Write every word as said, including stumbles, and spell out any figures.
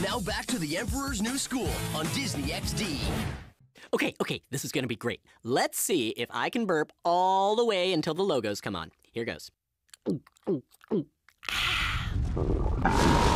Now back to the Emperor's New School on Disney X D. Okay, okay, this is gonna be great. Let's see if I can burp all the way until the logos come on. Here goes.